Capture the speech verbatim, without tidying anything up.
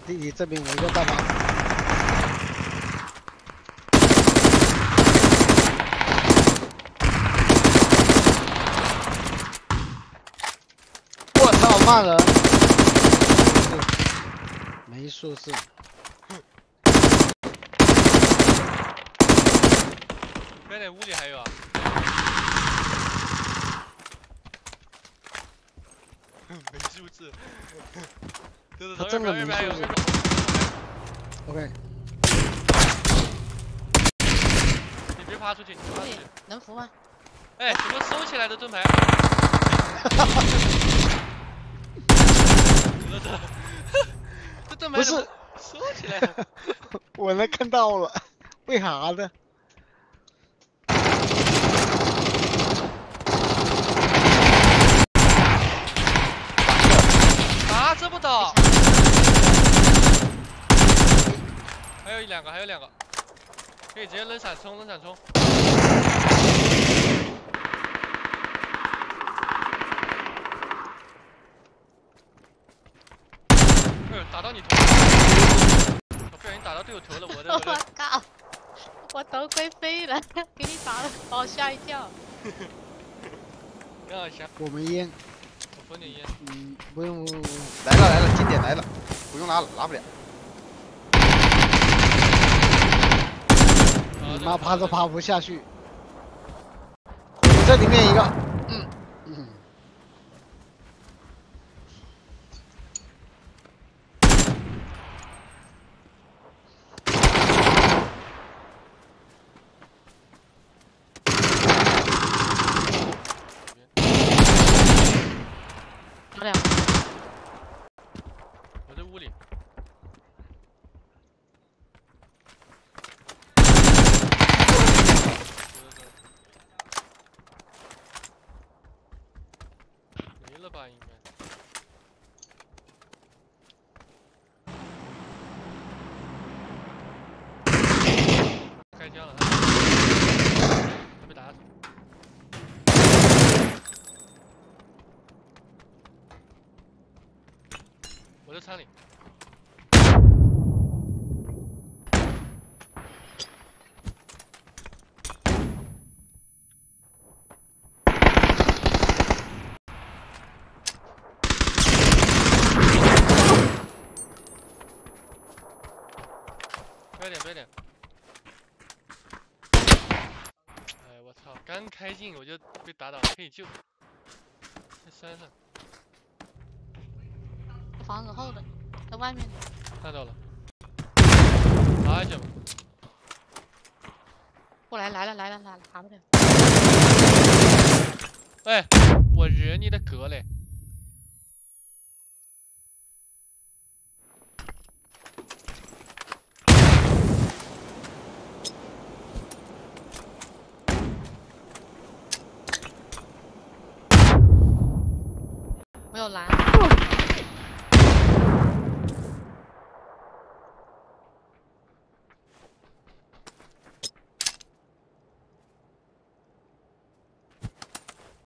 弟弟这边有一个大马。我操，骂人！没数字。 边点屋里还有啊？没数字。对对对， 真的没数字。 OK。 你别爬出去，你别爬出去。 能扶吗？ 哎，怎么收起来的盾牌？得得，这盾牌不是收起来了。 我能看到了，为啥的？ 啊，这不倒！还有一两个，还有两个，可以直接扔闪冲，扔闪冲。呃，打到你头！我不小心打到队友头了，我的。 我靠！我头盔飞了，给你打了，把我吓一跳。 挺好笑。 我没烟。 我分点烟。 嗯，不用不用不用。 来了来了，经典来了，不用拿了，拿不了。 你妈爬都爬不下去。这里面一个，嗯嗯。 好两。 我在屋里。没了吧？应该。开枪了，还没打死。 我在仓里。快点，快点！哎，我操！刚开进我就被打倒，可以救。在山上。 房子后的，在外面。 看到了，爬下去吧。 过来，来了，来了，来了，爬不了。 哎，我惹你的格嘞！ 没有蓝。